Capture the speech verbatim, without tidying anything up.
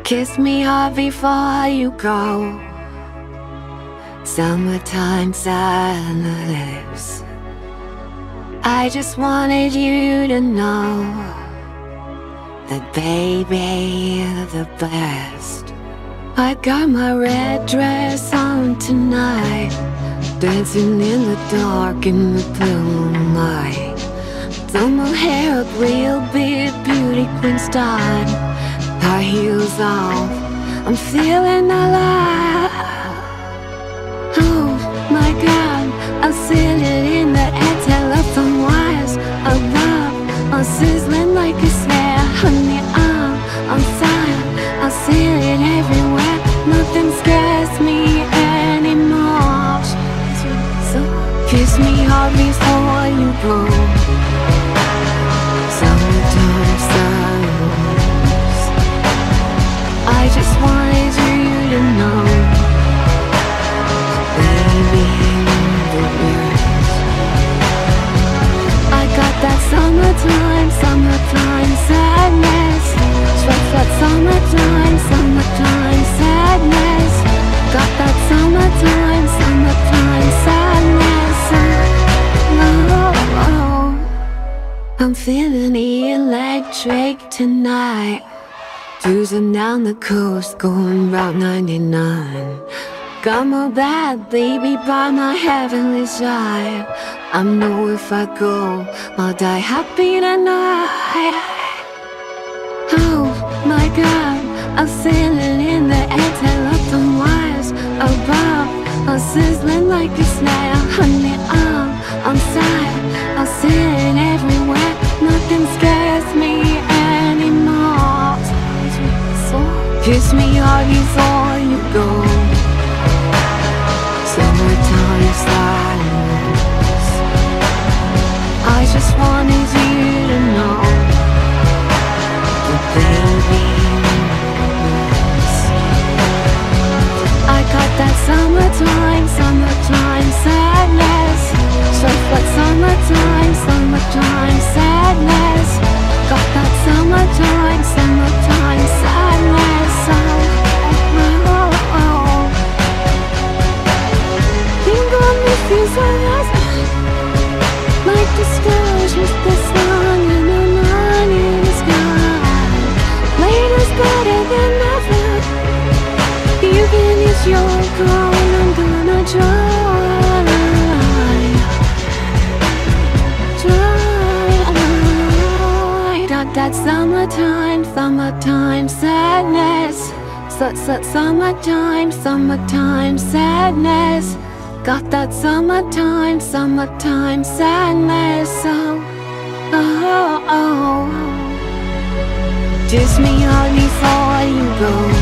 Kiss me hard before you go. Summertime silence. I just wanted you to know that baby, you're the best. I got my red dress on tonight, dancing in the dark in the blue moonlight. Done my hair up real big, beauty queen style. High heels off, I'm feeling alive. Oh my God, I'm sitting in the air, telephone wires above, I'm sizzling like a snare. Honey, I'm on fire, I see it everywhere. Nothing scares me anymore. So kiss me hard before you go. Summertime silence. I just wanted you to know, baby, you're the best. I got that summertime, summertime sadness. Sweat, sweat, summertime, summertime sadness. Got that summertime, summertime sadness. Oh, oh. I'm feeling electric tonight, cruising down the coast, going route ninety-nine. Got my bad baby by my heavenly side. I know if I go, I'll die happy tonight. Oh my God, I'm sailing in the air, telephone wires above, I'm sizzling like a snare. Honey, I'm on fire, I see it everywhere. Nothing scares me anymore. Kiss me hard before you go. Summertime silence. I just wanted you to know that baby, I got that summertime, summertime sadness. So what summertime, summertime sadness. Got that summertime, summertime sadness. Oh, oh, oh. You got me feeling like the stars with the sun and the moon in the sky. Later's better than ever. You can use your call and I'm gonna try, try. Got that summertime, summertime sadness. Su su summertime, summertime sadness. Got that summertime, summertime sadness. Oh, oh, oh. Kiss me hard before you go.